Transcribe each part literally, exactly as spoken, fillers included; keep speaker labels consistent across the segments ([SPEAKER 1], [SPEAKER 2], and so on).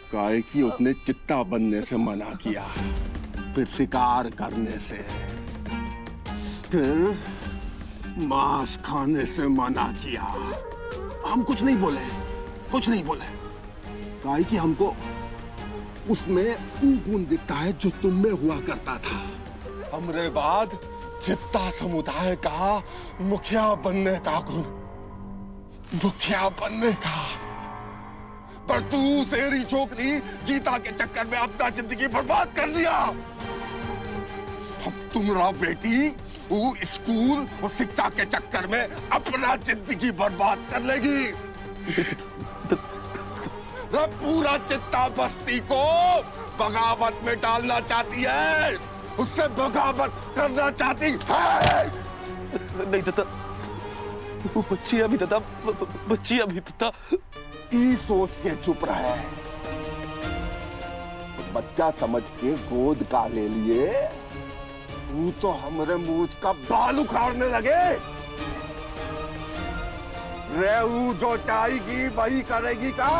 [SPEAKER 1] काहे कि उसने चिट्टा बनने से मना किया, फिर शिकार करने से, फिर मांस खाने से मना किया। हम कुछ नहीं बोले, कुछ नहीं बोले, काहे कि हमको उसमें ऊ गुण दिखता है जो तुम में हुआ करता था। हमरे बाद चित्ता समुदाय का मुखिया बनने का गुण, मुखिया बनने का। पर तू तेरी छोकरी गीता के चक्कर में अपना जिंदगी बर्बाद कर दिया। अब तुम्हारा बेटी वो स्कूल और शिक्षा के चक्कर में अपना जिंदगी बर्बाद कर लेगी। पूरा चित्ता बस्ती को बगावत में डालना चाहती है, उससे बगावत करना चाहती है।
[SPEAKER 2] नहीं दादा, वो बच्ची अभी दादा, बच्ची अभी दादा।
[SPEAKER 1] ये सोच के चुप रहे, बच्चा समझ के गोद का ले लिए, तू तो हमरे मुंह का बाल उखाड़ने लगे। रेहू जो चाहेगी वही करेगी का।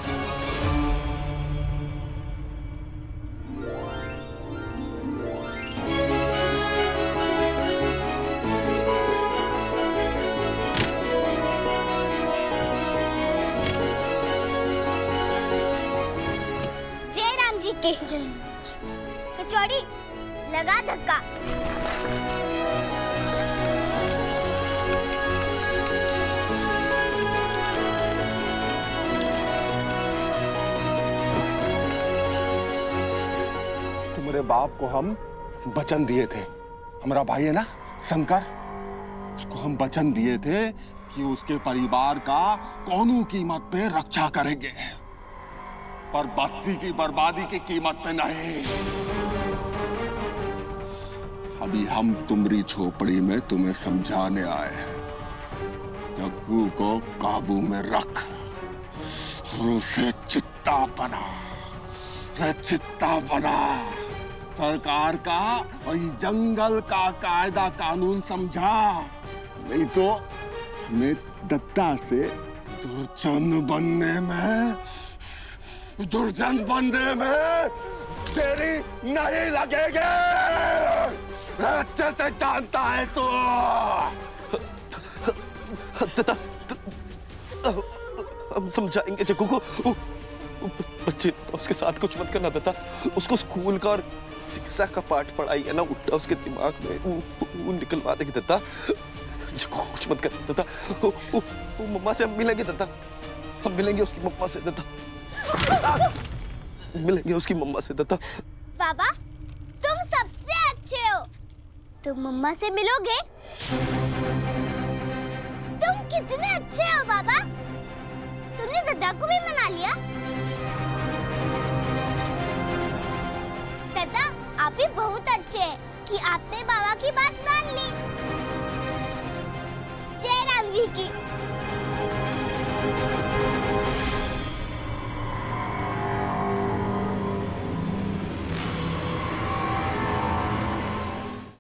[SPEAKER 3] कचौड़ी लगा धक्का।
[SPEAKER 1] तुम्हारे बाप को हम वचन दिए थे, हमारा भाई है ना शंकर, उसको हम वचन दिए थे कि उसके परिवार का कौनों कीमत पे रक्षा करेंगे, पर बस्ती की बर्बादी की कीमत पे नहीं। अभी हम तुम्हारी झोपड़ी में तुम्हें समझाने आए हैं। जग्गू को काबू में रख और उसे चित्ता बना, रे चित्ता बना। सरकार का वही जंगल का कायदा कानून समझा, नहीं तो हमें दत्ता से दुर्जन बनने में दुर्जन बनने में तेरी नहीं लगेगी। अच्छे से जानता है तू।
[SPEAKER 2] दादा, हम समझाएंगे जग्गू को। बच्चे उसके साथ कुछ मत करना दादा, उसको स्कूल का और शिक्षा का पाठ पढ़ाई है ना, उल्टा उसके दिमाग में वो निकलवा देगी दादा। जग्गू कुछ मत करना दादा। वो, वो, वो मम्मा से हम मिलेंगे दादा, हम मिलेंगे उसकी मम्मा से दादा, मिलेंगे उसकी मम्मा से दादा।
[SPEAKER 3] बाबा तुम सबसे अच्छे हो, तुम मम्मा से मिलोगे? तुम कितने अच्छे हो बाबा, तुमने दादा को भी मना लिया। दादा आप भी बहुत अच्छे हैं कि आपने बाबा की बात मान ली। जय राम जी की।